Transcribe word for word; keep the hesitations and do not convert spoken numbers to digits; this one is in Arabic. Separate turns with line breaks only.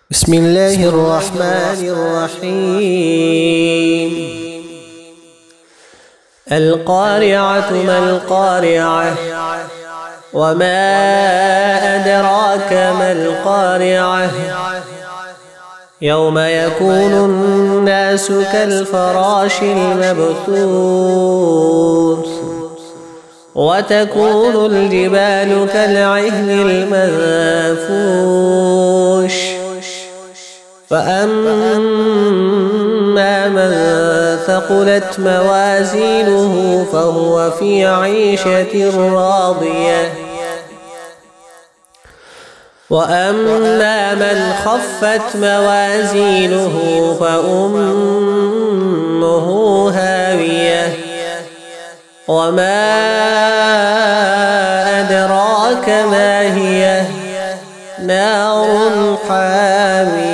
بسم الله الرحمن الرحيم. القارعة ما القارعة وما أدراك ما القارعة يوم يكون الناس كالفراش المبثوث وتكون الجبال كالعهن المنفوش فأما من ثقلت موازينه فهو في عيشة راضية وأما من خفت موازينه فأمه هاوية وما أدراك ما هي نار حامية.